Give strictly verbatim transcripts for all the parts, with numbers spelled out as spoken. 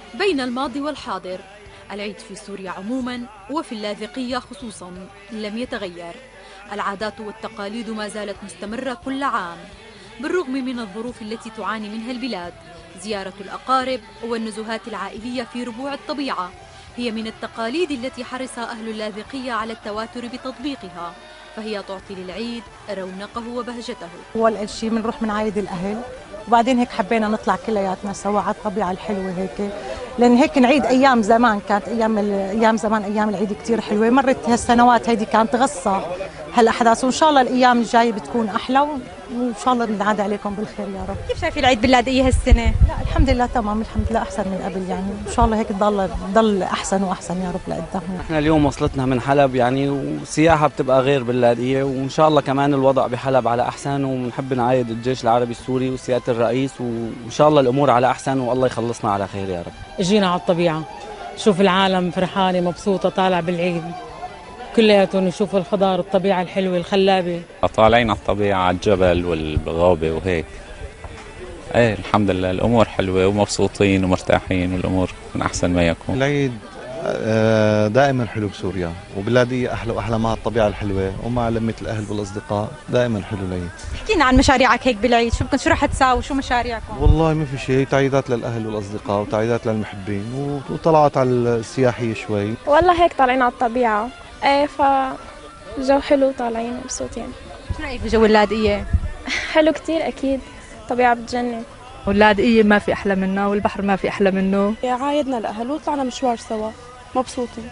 بين الماضي والحاضر، العيد في سوريا عموما وفي اللاذقية خصوصا لم يتغير. العادات والتقاليد ما زالت مستمرة كل عام بالرغم من الظروف التي تعاني منها البلاد. زيارة الأقارب والنزهات العائلية في ربوع الطبيعة هي من التقاليد التي حرص أهل اللاذقية على التواتر بتطبيقها، فهي تعطي للعيد رونقه وبهجته. أول شيء بنروح بنعايد الأهل، وبعدين هيك حبينا نطلع كلياتنا سوا على الطبيعة الحلوة هيك، لأن هيك نعيد أيام زمان. كانت أيام أيام زمان أيام العيد كتير حلوة. مرت هالسنوات هيدي كانت غصة هالأحداث، وإن شاء الله الأيام الجاية بتكون أحلى، وإن شاء الله بنعاد عليكم بالخير يا رب. كيف شايفي العيد باللاذقية هالسنة؟ لا الحمد لله تمام، الحمد لله أحسن من قبل يعني، إن شاء الله هيك تضل تضل أحسن وأحسن يا رب لقدام. احنا اليوم وصلتنا من حلب يعني، والسياحة بتبقى غير باللاذقية، وإن شاء الله كمان الوضع بحلب على أحسن، ونحب نعايد الجيش العربي السوري وسيادة الرئيس، وإن شاء الله الأمور على أحسن والله يخلصنا على خير يا رب. اجينا على الطبيعة، شوف العالم فرحانة مبسوطة طالع بالعيد، كلياتهم يشوفوا الخضار الطبيعة الحلوة الخلابة. طالعين على الطبيعة على الجبل والغابة وهيك. ايه الحمد لله الأمور حلوة ومبسوطين ومرتاحين، والأمور من أحسن ما يكون. العيد دائما حلو بسوريا، وباللاذقية أحلى وأحلى مع الطبيعة الحلوة ومع لمة الأهل والأصدقاء، دائما حلو العيد. احكي لنا عن مشاريعك هيك بالعيد، شو بدكم شو رح تساووا، شو مشاريعكم؟ والله ما في شيء، تعييدات للأهل والأصدقاء وتعييدات للمحبين وطلعت على السياحية شوي. والله هيك طالعين على الطبيعة، ايه فالجو حلو طالعين مبسوطين. شو رأيك بجو اللاذقية؟ حلو كتير أكيد، طبيعة بتجنن. واللاذقية ما في أحلى منه، والبحر ما في أحلى منه. عايدنا الأهل وطلعنا مشوار سوا مبسوطين.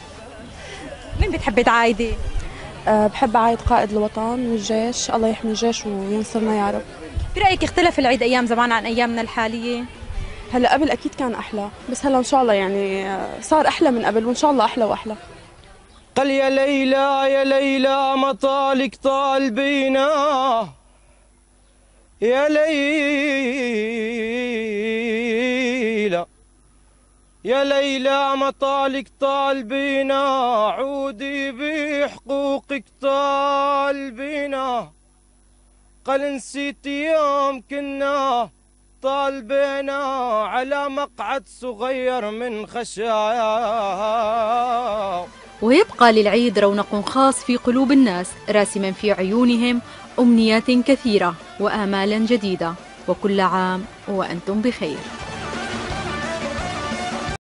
مين بتحبي تعايدي؟ أه بحب أعايد قائد الوطن والجيش، الله يحمي الجيش وينصرنا يا رب. برأيك اختلف العيد أيام زمان عن أيامنا الحالية؟ هلا قبل أكيد كان أحلى، بس هلا إن شاء الله يعني صار أحلى من قبل، وإن شاء الله أحلى وأحلى. قال يا ليلى يا ليلى مطالك طال بينا، يا ليلى يا ليلى مطالك طال بينا، عودي بحقوقك طال بينا. قال نسيت يوم كنا طال بينا، على مقعد صغير من خشايا. ويبقى للعيد رونق خاص في قلوب الناس، راسما في عيونهم أمنيات كثيرة وآمالا جديدة. وكل عام وأنتم بخير.